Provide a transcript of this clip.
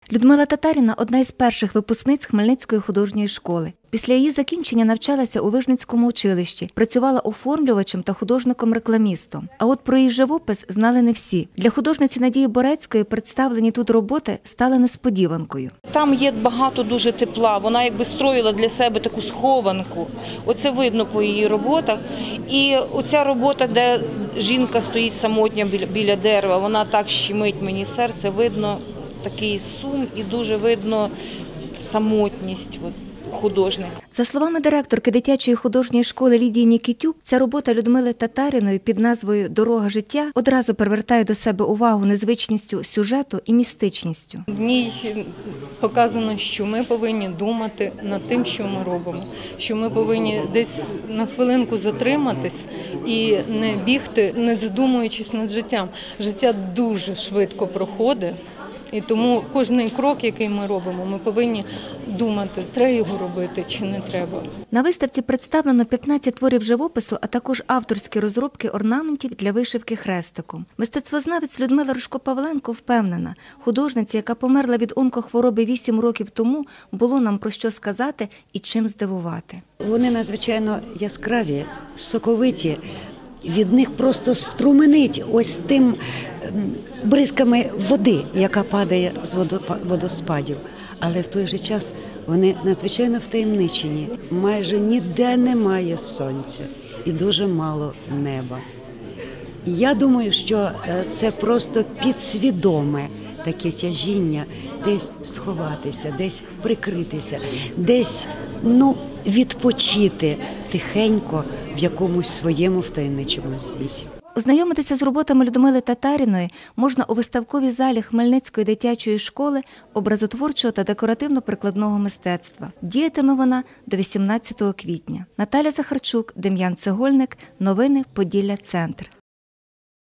Людмила Татаріна – одна із перших випускниць Хмельницької художньої школи. Після її закінчення навчалася у Вижницькому училищі, працювала оформлювачем та художником-рекламістом. А от про її живопис знали не всі. Для художниці Надії Борецької представлені тут роботи стали несподіванкою. Там є багато дуже тепла, вона якби строїла для себе таку схованку. Оце видно по її роботах. І оця робота, де жінка стоїть самотня біля дерева, вона так щемить мені серце, видно такий сум і дуже видно самотність художника. За словами директорки дитячої художньої школи Лідії Нікітюк, ця робота Людмили Татаріної під назвою «Дорога життя» одразу привертає до себе увагу незвичністю сюжету і містичністю. В ній показано, що ми повинні думати над тим, що ми робимо, що ми повинні десь на хвилинку затриматись і не бігти, не задумуючись над життям. Життя дуже швидко проходить. І тому кожний крок, який ми робимо, ми повинні думати, треба його робити чи не треба. На виставці представлено 15 творів живопису, а також авторські розробки орнаментів для вишивки хрестиком. Мистецтвознавець Людмила Рожко-Павленко впевнена, художниця, яка померла від онкохвороби 8 років тому, було нам про що сказати і чим здивувати. Вони надзвичайно яскраві, соковиті. Від них просто струменить ось тим бризками води, яка падає з водоспадів. Але в той же час вони надзвичайно втаємничені. Майже ніде немає сонця і дуже мало неба. Я думаю, що це просто підсвідоме таке тяжіння десь сховатися, десь прикритися, десь відпочити тихенько в якомусь своєму втаємничому світі. Ознайомитися з роботами Людмили Татаріної можна у виставковій залі Хмельницької дитячої школи образотворчого та декоративно-прикладного мистецтва. Діятиме вона до 18 квітня. Наталя Захарчук, Дем'ян Цегольник. Новини Поділля Центр.